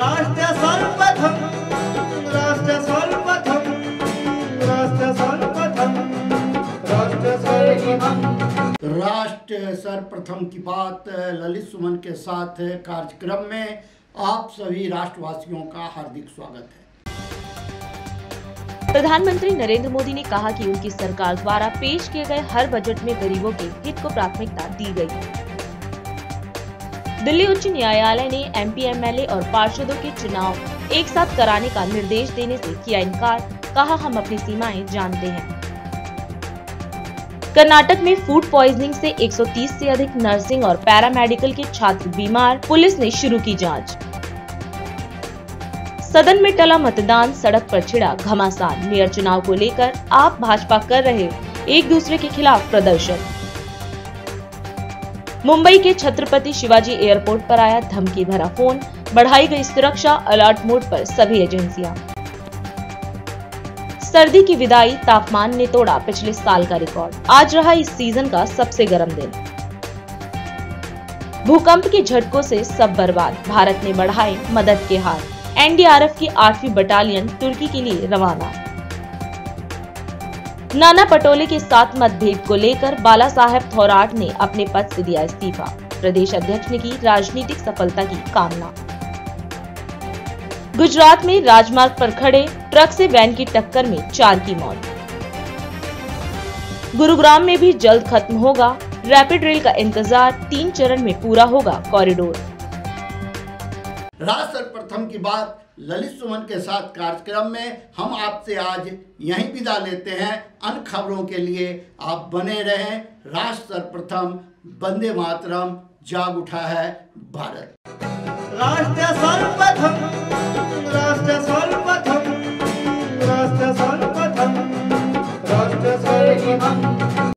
राष्ट्र सर्वप्रथम, राष्ट्र सर्वप्रथम, राष्ट्र सर्वप्रथम, राष्ट्र सर्वप्रथम। राष्ट्र सर्वप्रथम की बात ललित सुमन के साथ कार्यक्रम में आप सभी राष्ट्रवासियों का हार्दिक स्वागत है। प्रधानमंत्री नरेंद्र मोदी ने कहा कि उनकी सरकार द्वारा पेश किए गए हर बजट में गरीबों के हित को प्राथमिकता दी गई। दिल्ली उच्च न्यायालय ने एमपी एमएलए और पार्षदों के चुनाव एक साथ कराने का निर्देश देने से किया इनकार, कहा हम अपनी सीमाएं जानते हैं। कर्नाटक में फूड पॉइजनिंग से 130 से अधिक नर्सिंग और पैरामेडिकल के छात्र बीमार, पुलिस ने शुरू की जांच। सदन में टला मतदान, सड़क पर छिड़ा घमासान, मेयर चुनाव को लेकर आप भाजपा कर रहे एक दूसरे के खिलाफ प्रदर्शन। मुंबई के छत्रपति शिवाजी एयरपोर्ट पर आया धमकी भरा फोन, बढ़ाई गई सुरक्षा, अलर्ट मोड पर सभी एजेंसियां। सर्दी की विदाई, तापमान ने तोड़ा पिछले साल का रिकॉर्ड, आज रहा इस सीजन का सबसे गर्म दिन। भूकंप के झटकों से सब बर्बाद, भारत ने बढ़ाए मदद के हाथ, एनडीआरएफ की 8वीं बटालियन तुर्की के लिए रवाना। नाना पटोले के साथ मतभेद को लेकर बाला साहेब थोराट ने अपने पद से दिया इस्तीफा, प्रदेश अध्यक्ष ने की राजनीतिक सफलता की कामना। गुजरात में राजमार्ग पर खड़े ट्रक से वैन की टक्कर में 4 की मौत। गुरुग्राम में भी जल्द खत्म होगा रैपिड रेल का इंतजार, 3 चरण में पूरा होगा कॉरिडोर। राष्ट्र सर्वप्रथम की बात ललित सुमन के साथ कार्यक्रम में हम आपसे आज यहीं विदा लेते हैं। अन्य खबरों के लिए आप बने रहें। राष्ट्र सर्वप्रथम, वंदे मातरम, जाग उठा है भारत। राष्ट्र सर्वप्रथम, राष्ट्र सर्वप्रथम, राष्ट्र सर्वप्रथम, राष्ट्र सर्वप्रथम।